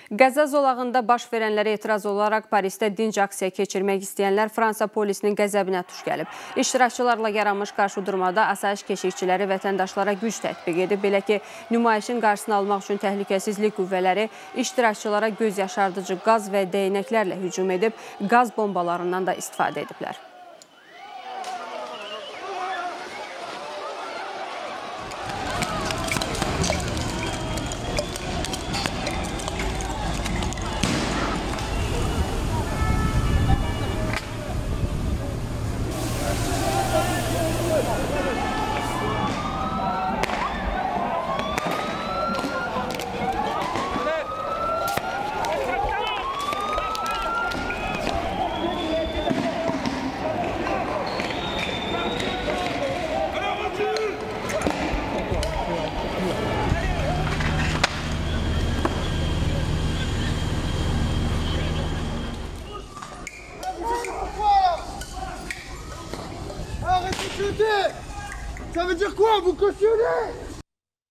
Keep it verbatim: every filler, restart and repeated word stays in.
Qəzza zolağında baş verənlərə etiraz olaraq Parisdə dinc aksiya keçirmək istəyənlər Fransa polisinin qəzəbinə tuş gəlib. İştirakçılarla yaranmış qarşıdurmada asayiş keşikçiləri vətəndaşlara güc tətbiq edib. Belə ki, nümayişin qarşısını almaq üçün təhlükəsizlik qüvvələri iştirakçılara göz yaşardıcı qaz və dəynəklərlə hücum edib, qaz bombalarından da istifadə ediblər. Ça veut dire quoi, vous cautionnez?